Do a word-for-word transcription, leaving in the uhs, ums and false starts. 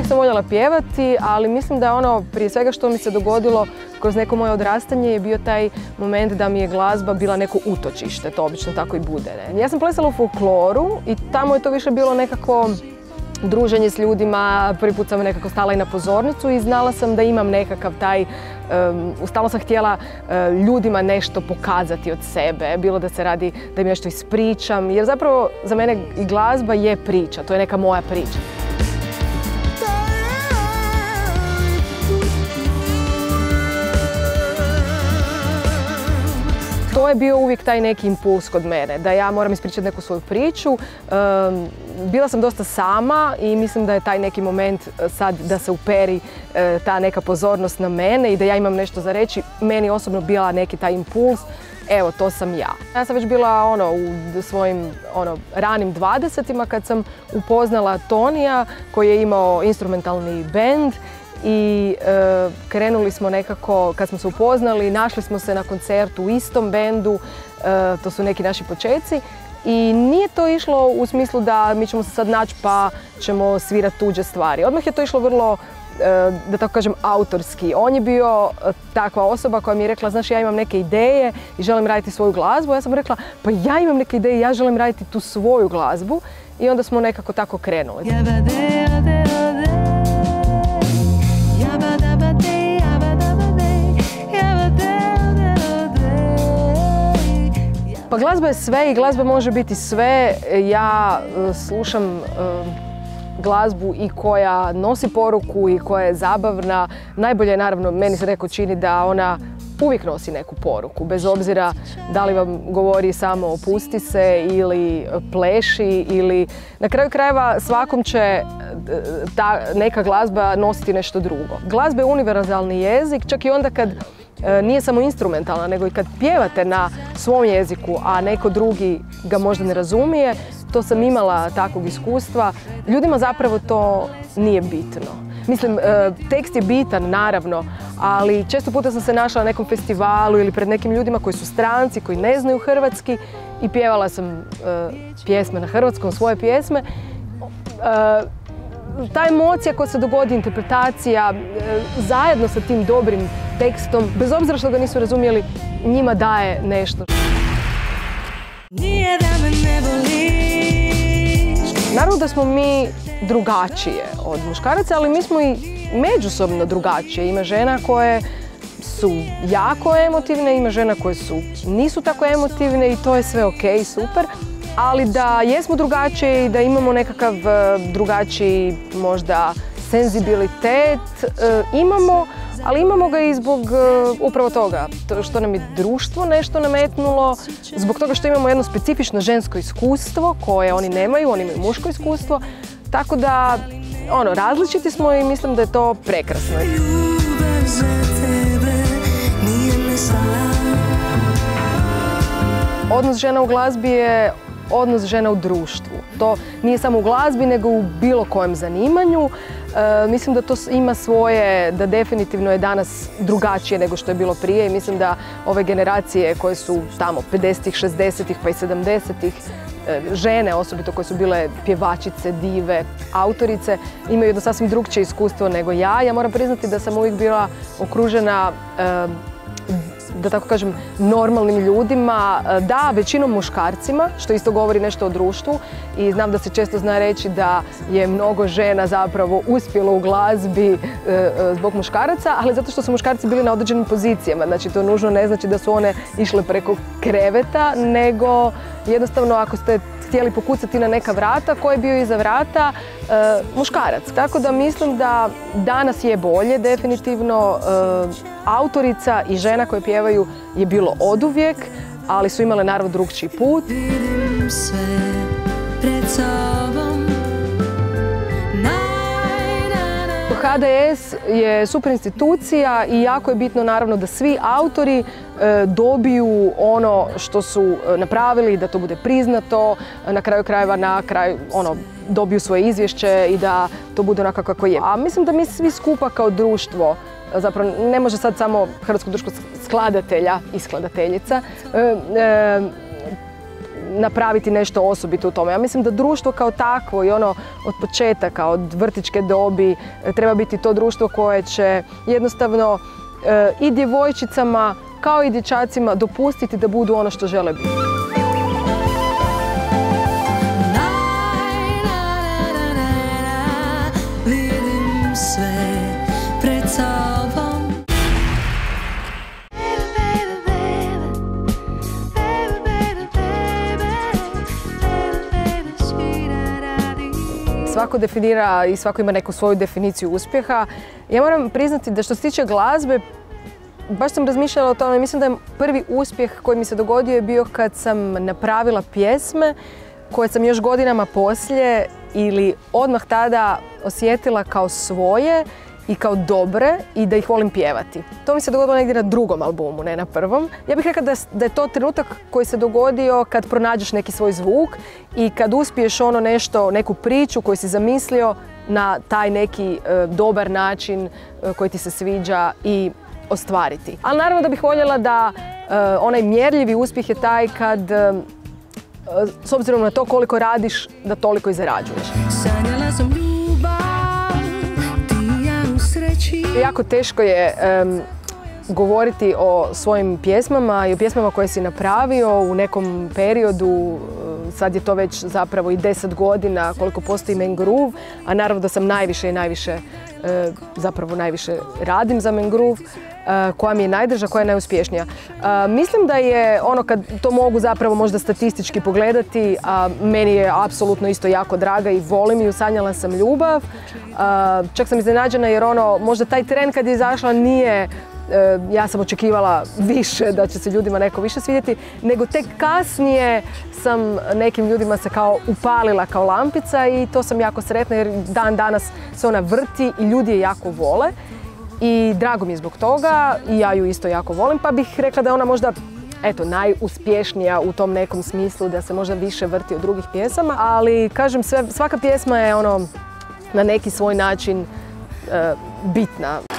uvijek sam voljela pjevati, ali mislim da ono prije svega što mi se dogodilo kroz neko moje odrastanje je bio taj moment da mi je glazba bila neko utočište, to obično tako i bude. Ne? Ja sam plesala u folkloru i tamo je to više bilo nekako druženje s ljudima, prvi put sam nekako stala i na pozornicu i znala sam da imam nekakav taj, um, stalno sam htjela uh, ljudima nešto pokazati od sebe, bilo da se radi da im nešto ispričam, jer zapravo za mene i glazba je priča, to je neka moja priča. To je bio uvijek taj neki impuls kod mene, da ja moram ispričati neku svoju priču. Um, bila sam dosta sama i mislim da je taj neki moment sad da se uperi uh, ta neka pozornost na mene i da ja imam nešto za reći, meni osobno bila neki taj impuls. Evo, to sam ja. Ja sam već bila ono, u svojim ono, ranim dvadesetima kad sam upoznala Tonija koji je imao instrumentalni bend. I e, krenuli smo nekako, kad smo se upoznali, našli smo se na koncertu u istom bendu, e, to su neki naši počeci. I nije to išlo u smislu da mi ćemo se sad naći pa ćemo svirati tuđe stvari. Odmah je to išlo vrlo, e, da tako kažem, autorski. On je bio takva osoba koja mi je rekla, znaš, ja imam neke ideje i želim raditi svoju glazbu. Ja sam rekla, pa ja imam neke ideje i ja želim raditi tu svoju glazbu. I onda smo nekako tako krenuli. Pa glazba je sve i glazba može biti sve. Ja slušam glazbu i koja nosi poruku i koja je zabavna. Najbolje je naravno, meni se neko čini da ona uvijek nosi neku poruku, bez obzira da li vam govori samo opusti se ili pleši ili na kraju krajeva svakom će ta neka glazba nositi nešto drugo. Glazba je univerzalni jezik, čak i onda kad nije samo instrumentalna, nego i kad pjevate na svom jeziku, a neko drugi ga možda ne razumije. To sam imala takvog iskustva. Ljudima zapravo to nije bitno. Mislim, tekst je bitan, naravno, ali često puta sam se našla na nekom festivalu ili pred nekim ljudima koji su stranci, koji ne znaju hrvatski i pjevala sam pjesme na hrvatskom, svoje pjesme. Ta emocija koja se dogodi, interpretacija, zajedno sa tim dobrim tekstom, bez obzira što ga nisu razumjeli, njima daje nešto. Nije da me ne voliš. Naravno da smo mi drugačije od muškaraca, ali mi smo i međusobno drugačije. Ima žena koje su jako emotivne, ima žena koje su nisu tako emotivne i to je sve ok, super. Ali da jesmo drugačiji i da imamo nekakav drugačiji možda senzibilitet, imamo, ali imamo ga i zbog upravo toga što nam je društvo nešto nametnulo, zbog toga što imamo jedno specifično žensko iskustvo koje oni nemaju, oni imaju muško iskustvo, tako da ono, različiti smo i mislim da je to prekrasno. Odnos žena u glazbi je odnos žena u društvu. To nije samo u glazbi, nego u bilo kojem zanimanju. E, mislim da to ima svoje, da definitivno je danas drugačije nego što je bilo prije i mislim da ove generacije koje su tamo pedesetih, šezdesetih pa i sedamdesetih, e, žene osobito koje su bile pjevačice, dive, autorice, imaju jedno sasvim drugčije iskustvo nego ja. Ja moram priznati da sam uvijek bila okružena e, da tako kažem, normalnim ljudima, da, većinom muškarcima, što isto govori nešto o društvu i znam da se često zna reći da je mnogo žena zapravo uspjelo u glazbi e, zbog muškaraca, ali zato što su muškarci bili na određenim pozicijama, znači to nužno ne znači da su one išle preko kreveta, nego jednostavno ako ste htjeli pokucati na neka vrata, ko je bio iza vrata? E, muškarac. Tako da mislim da danas je bolje, definitivno. E, autorica i žena koje pjevaju je bilo oduvijek, ali su imale naravno drugčiji put. H D S je super institucija i jako je bitno naravno da svi autori e, dobiju ono što su napravili, da to bude priznato, na kraju krajeva na kraju ono, dobiju svoje izvješće i da to bude onako kako je. A mislim da mi svi skupa kao društvo, zapravo ne može sad samo Hrvatsko društvo skladatelja i skladateljica, e, e, napraviti nešto osobito u tome. Ja mislim da društvo kao takvo i ono od početaka, od vrtićke dobi, treba biti to društvo koje će jednostavno i djevojčicama kao i dječacima dopustiti da budu ono što žele biti. Vidim sve pred sobom. Svako definira i svako ima neku svoju definiciju uspjeha. Ja moram priznati da što se tiče glazbe, baš sam razmišljala o tome. Mislim da je prvi uspjeh koji mi se dogodio je bio kad sam napravila pjesme koje sam još godinama poslije ili odmah tada osjetila kao svoje i kao dobre i da ih volim pjevati. To mi se dogodilo negdje na drugom albumu, ne na prvom. Ja bih rekla da, da je to trenutak koji se dogodio kad pronađeš neki svoj zvuk i kad uspiješ ono nešto, neku priču koju si zamislio na taj neki e, dobar način e, koji ti se sviđa i ostvariti. Ali naravno da bih voljela da e, onaj mjerljivi uspjeh je taj kad e, s obzirom na to koliko radiš, da toliko i zarađuješ. Sanjala sam ljubav, ti i ja u sreći. Jako teško je um, govoriti o svojim pjesmama i o pjesmama koje si napravio u nekom periodu. Sad je to već zapravo i deset godina koliko postoji Mangroove, a naravno da sam najviše i najviše, zapravo najviše radim za Mangroove, koja mi je najdrža, koja je najuspješnija. Mislim da je ono kad to mogu zapravo možda statistički pogledati, a meni je apsolutno isto jako draga i volim ju, sanjala sam ljubav. Čak sam iznenađena jer ono, možda taj tren kad je izašla nije, ja sam očekivala više, da će se ljudima neko više svidjeti, nego tek kasnije sam nekim ljudima se kao upalila kao lampica i to sam jako sretna jer dan danas se ona vrti i ljudi je jako vole. I drago mi je zbog toga i ja ju isto jako volim, pa bih rekla da je ona možda eto, najuspješnija u tom nekom smislu, da se možda više vrti od drugih pjesama, ali kažem, sve, svaka pjesma je ono na neki svoj način e, bitna.